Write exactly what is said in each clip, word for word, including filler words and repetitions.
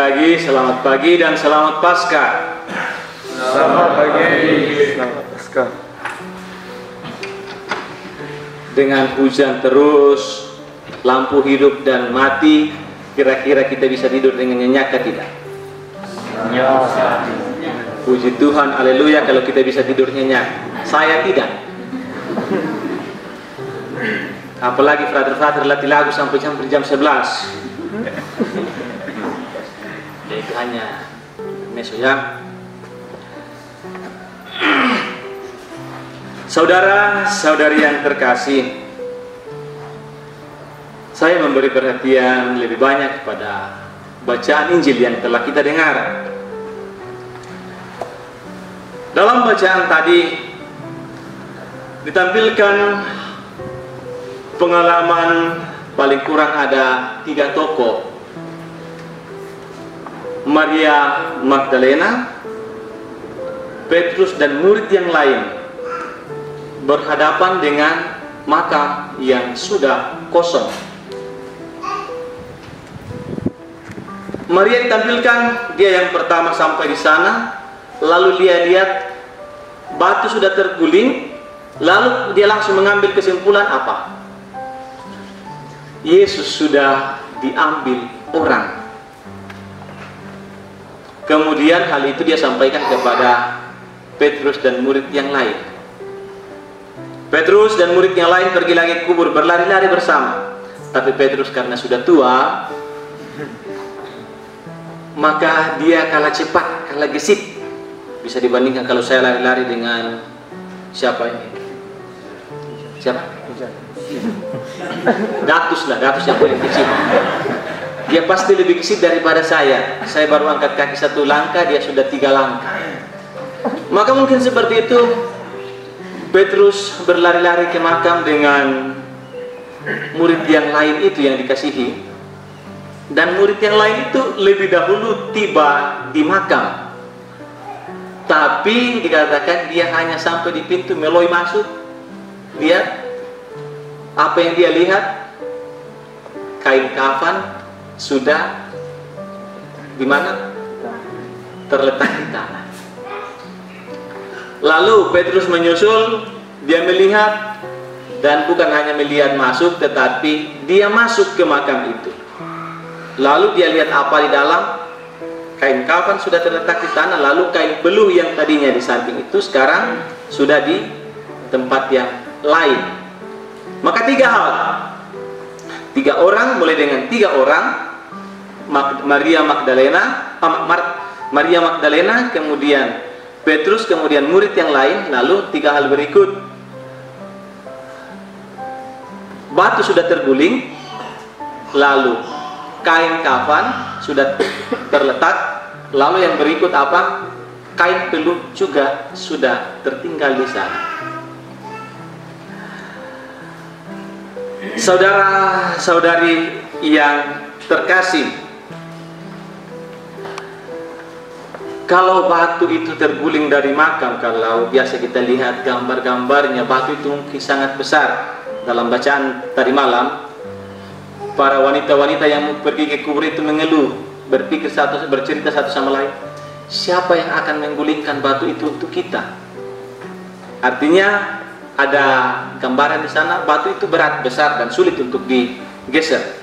lagi, selamat pagi dan selamat Paskah. Selamat pagi, selamat Paskah. Dengan hujan terus, lampu hidup dan mati, kira-kira kita bisa tidur dengan nyenyak tidak? Ya. Puji Tuhan, haleluya kalau kita bisa tidur nyenyak. Saya tidak. Apalagi frater-frater latih lagu sampai jam jam sebelas. Ya, itu hanya meso ya. Saudara-saudari yang terkasih, saya memberi perhatian lebih banyak kepada bacaan Injil yang telah kita dengar. Dalam bacaan tadi ditampilkan pengalaman paling kurang ada tiga tokoh: Maria Magdalena, Petrus dan murid yang lain berhadapan dengan makam yang sudah kosong. Maria ditampilkan, dia yang pertama sampai di sana, lalu dia lihat batu sudah terguling, lalu dia langsung mengambil kesimpulan apa? Yesus sudah diambil orang. Kemudian hal itu dia sampaikan kepada Petrus dan murid yang lain. Petrus dan murid yang lain pergi lagi ke kubur, berlari-lari bersama. Tapi Petrus karena sudah tua, maka dia kalah cepat, kalah gesit. Bisa dibandingkan kalau saya lari-lari dengan siapa ini? Siapa? Datus lah, Datus yang paling kecil. Dia pasti lebih gesit daripada saya. Saya baru angkat kaki satu langkah, dia sudah tiga langkah. Maka mungkin seperti itu Petrus berlari-lari ke makam dengan murid yang lain itu yang dikasihi. Dan murid yang lain itu lebih dahulu tiba di makam. Tapi dikatakan dia hanya sampai di pintu meloi masuk. Lihat apa yang dia lihat, kain kafan sudah di mana? Terletak di tanah. Lalu Petrus menyusul, dia melihat, dan bukan hanya melihat masuk, tetapi dia masuk ke makam itu. Lalu dia lihat apa di dalam? Kain kafan sudah terletak di tanah, lalu kain peluh yang tadinya di samping itu sekarang sudah di tempat yang lain. Maka tiga hal, tiga orang, mulai dengan tiga orang, Maria Magdalena, Maria Magdalena, kemudian Petrus, kemudian murid yang lain, lalu tiga hal berikut. Batu sudah terguling, lalu kain kafan sudah terletak, lalu yang berikut apa? Kain peluh juga sudah tertinggal di sana. Saudara-saudari yang terkasih, kalau batu itu terguling dari makam, kalau biasa kita lihat gambar-gambarnya, batu itu mungkin sangat besar. Dalam bacaan tadi malam, para wanita-wanita yang pergi ke kubur itu mengeluh, berpikir satu, bercerita satu sama lain, siapa yang akan menggulingkan batu itu untuk kita? Artinya ada gambaran di sana, batu itu berat, besar dan sulit untuk digeser.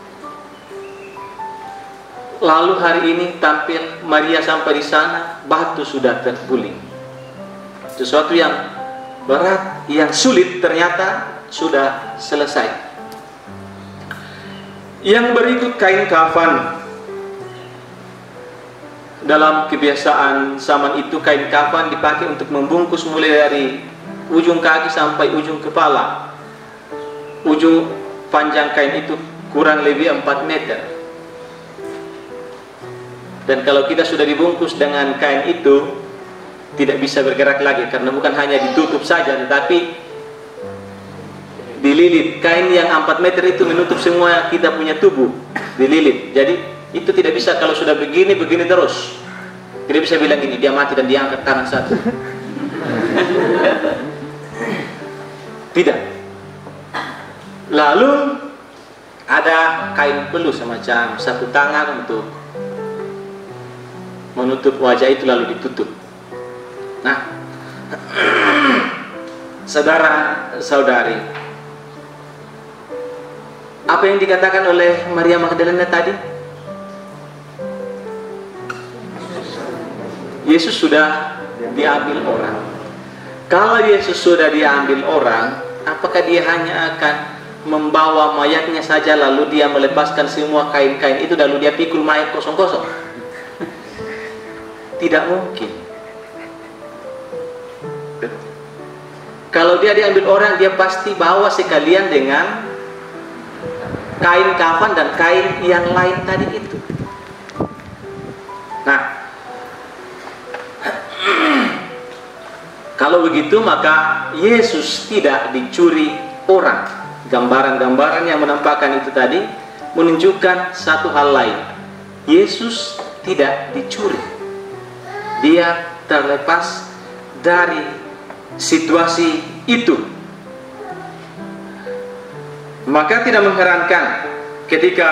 Lalu hari ini tampil Maria sampai di sana, batu sudah terguling. Sesuatu yang berat, yang sulit ternyata sudah selesai. Yang berikut kain kafan. Dalam kebiasaan zaman itu, kain kafan dipakai untuk membungkus mulai dari ujung kaki sampai ujung kepala. Ujung panjang kain itu kurang lebih empat meter. Dan kalau kita sudah dibungkus dengan kain itu, tidak bisa bergerak lagi, karena bukan hanya ditutup saja, tetapi dililit. Kain yang empat meter itu menutup semua kita punya tubuh, dililit. Jadi itu tidak bisa kalau sudah begini, begini terus. Tidak bisa bilang ini, dia mati dan diangkat tangan satu. Tidak. Lalu ada kain peluh semacam sapu tangan untuk menutup wajah itu lalu ditutup. Nah, saudara-saudari, apa yang dikatakan oleh Maria Magdalena tadi? Yesus sudah diambil orang. Kalau Yesus sudah diambil orang, apakah dia hanya akan membawa mayatnya saja lalu dia melepaskan semua kain-kain itu lalu dia pikul mayat kosong-kosong? Tidak mungkin. Kalau dia diambil orang, dia pasti bawa sekalian dengan kain kafan dan kain yang lain tadi itu. Nah, kalau begitu maka Yesus tidak dicuri orang. Gambaran-gambaran yang menampakkan itu tadi menunjukkan satu hal lain. Yesus tidak dicuri. Dia terlepas dari situasi itu. Maka tidak mengherankan ketika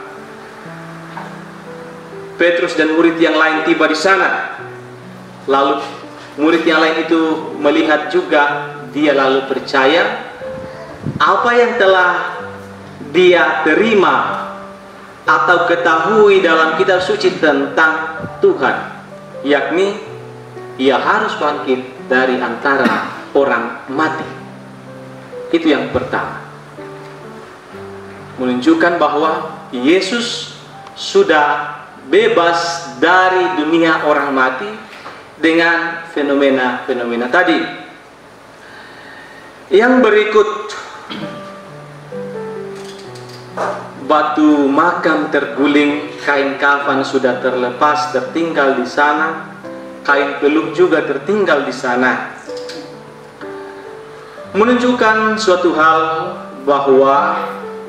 Petrus dan murid yang lain tiba di sana, lalu murid yang lain itu melihat juga, dia lalu percaya apa yang telah dia terima atau ketahui dalam kitab suci tentang Tuhan, yakni ia harus bangkit dari antara orang mati. Itu yang pertama, menunjukkan bahwa Yesus sudah bebas dari dunia orang mati dengan fenomena-fenomena tadi. Yang berikut, batu makam terguling, kain kafan sudah terlepas tertinggal di sana, kain peluh juga tertinggal di sana. Menunjukkan suatu hal bahwa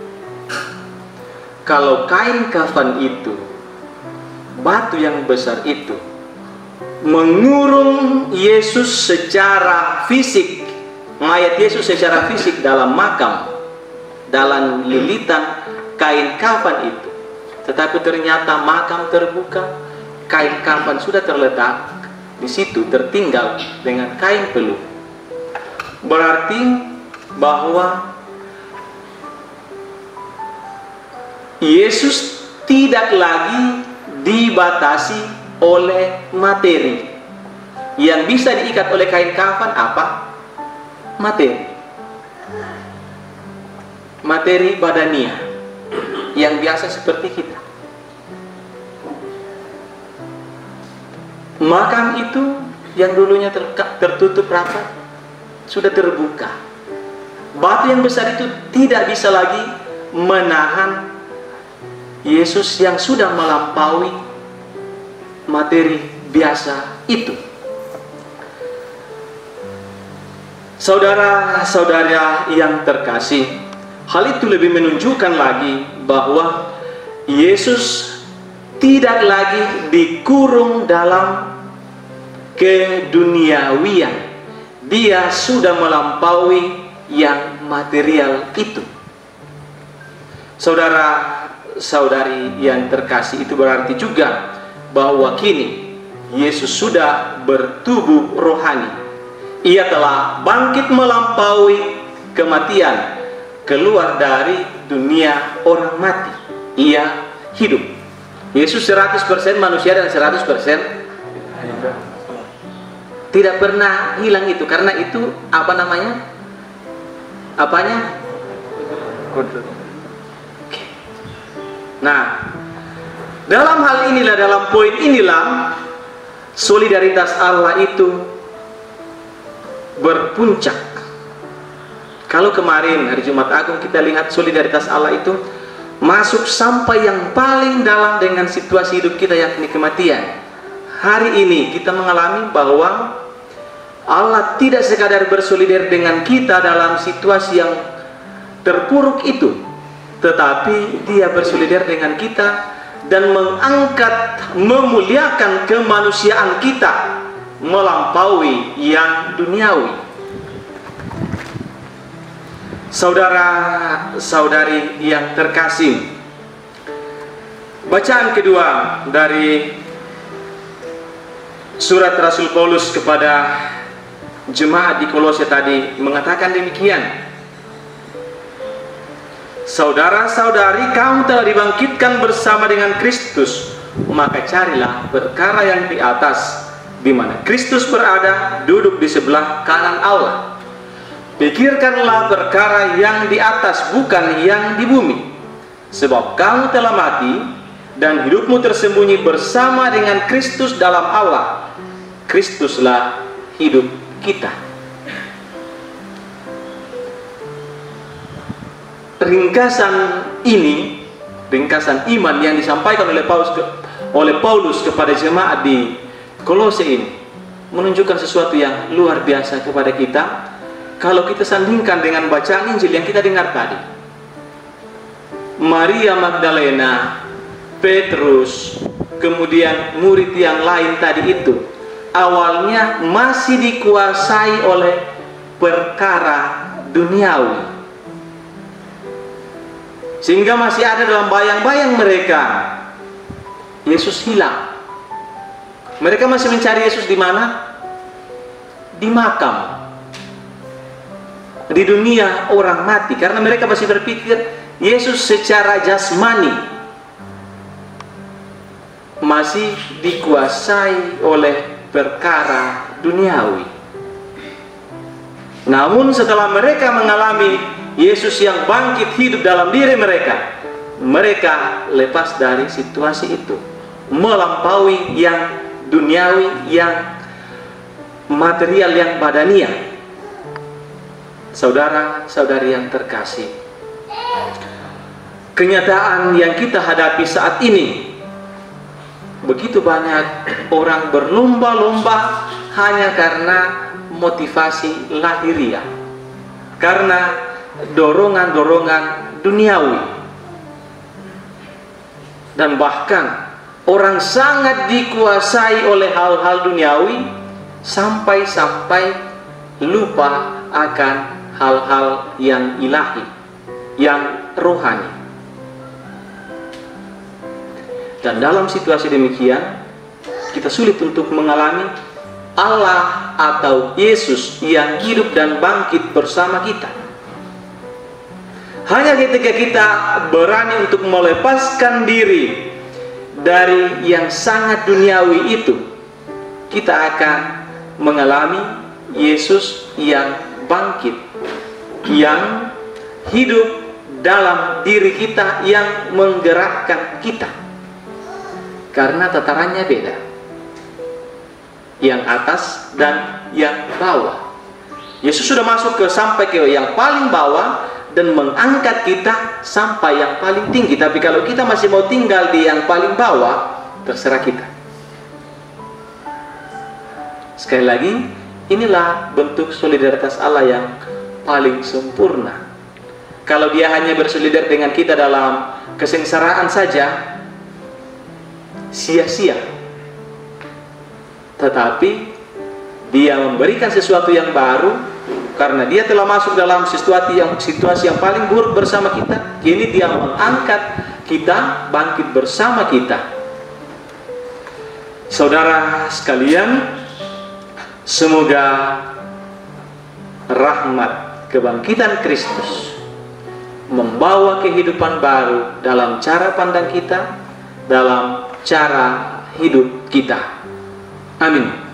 kalau kain kafan itu, batu yang besar itu mengurung Yesus secara fisik, mayat Yesus secara fisik dalam makam, dalam lilitan kain kafan itu, tetapi ternyata makam terbuka, kain kafan sudah terletak di situ, tertinggal dengan kain peluh. Berarti bahwa Yesus tidak lagi dibatasi oleh materi. Yang bisa diikat oleh kain kafan apa? Materi. Materi badania yang biasa seperti kita. Makam itu yang dulunya tertutup rapat sudah terbuka. Batu yang besar itu tidak bisa lagi menahan Yesus yang sudah melampaui materi biasa itu. Saudara-saudara yang terkasih, hal itu lebih menunjukkan lagi bahwa Yesus tidak lagi dikurung dalam keduniawian. Dia sudah melampaui yang material itu. Saudara-saudari yang terkasih, itu berarti juga bahwa kini Yesus sudah bertubuh rohani. Ia telah bangkit melampaui kematian, keluar dari dunia orang mati. Ia hidup. Yesus seratus persen manusia dan seratus persen tidak pernah hilang itu, karena itu apa namanya? Apanya? Nah, dalam hal inilah, dalam poin inilah solidaritas Allah itu berpuncak. Kalau kemarin hari Jumat Agung kita lihat solidaritas Allah itu masuk sampai yang paling dalam dengan situasi hidup kita, yakni kematian. Hari ini kita mengalami bahwa Allah tidak sekadar bersolidar dengan kita dalam situasi yang terpuruk itu, tetapi Dia bersolidar dengan kita dan mengangkat, memuliakan kemanusiaan kita melampaui yang duniawi. Saudara-saudari yang terkasih, bacaan kedua dari Surat Rasul Paulus kepada jemaat di Kolose tadi mengatakan demikian. Saudara-saudari, kamu telah dibangkitkan bersama dengan Kristus, maka carilah perkara yang di atas, di mana Kristus berada, duduk di sebelah kanan Allah. Pikirkanlah perkara yang di atas, bukan yang di bumi. Sebab kamu telah mati, dan hidupmu tersembunyi bersama dengan Kristus dalam Allah. Kristuslah hidup kita. Ringkasan ini, ringkasan iman yang disampaikan oleh Paulus, ke, oleh Paulus kepada jemaat di Kolose ini menunjukkan sesuatu yang luar biasa kepada kita kalau kita sandingkan dengan bacaan Injil yang kita dengar tadi. Maria Magdalena, Petrus, kemudian murid yang lain tadi itu awalnya masih dikuasai oleh perkara duniawi, sehingga masih ada dalam bayang-bayang mereka Yesus hilang. Mereka masih mencari Yesus di mana? Di makam, di dunia orang mati, karena mereka masih berpikir Yesus secara jasmani masih dikuasai oleh perkara duniawi. Namun setelah mereka mengalami Yesus yang bangkit hidup dalam diri mereka, mereka lepas dari situasi itu, melampaui yang duniawi, yang material, yang badania. Saudara-saudari yang terkasih, kenyataan yang kita hadapi saat ini, begitu banyak orang berlomba-lomba hanya karena motivasi lahiriah, karena dorongan-dorongan duniawi. Dan bahkan orang sangat dikuasai oleh hal-hal duniawi sampai-sampai lupa akan hal-hal yang ilahi, yang rohani. Dan dalam situasi demikian, kita sulit untuk mengalami Allah atau Yesus yang hidup dan bangkit bersama kita. Hanya ketika kita berani untuk melepaskan diri dari yang sangat duniawi itu, kita akan mengalami Yesus yang bangkit, yang hidup dalam diri kita, yang menggerakkan kita. Karena tatarannya beda, yang atas dan yang bawah. Yesus sudah masuk ke sampai ke yang paling bawah dan mengangkat kita sampai yang paling tinggi. Tapi kalau kita masih mau tinggal di yang paling bawah, terserah kita. Sekali lagi, inilah bentuk solidaritas Allah yang paling sempurna. Kalau Dia hanya bersolidar dengan kita dalam kesengsaraan saja, sia-sia. Tetapi Dia memberikan sesuatu yang baru, karena Dia telah masuk dalam situasi yang situasi yang paling buruk bersama kita. Kini Dia mengangkat kita, bangkit bersama kita. Saudara sekalian, semoga rahmat kebangkitan Kristus membawa kehidupan baru dalam cara pandang kita, dalam cara hidup kita. Amin.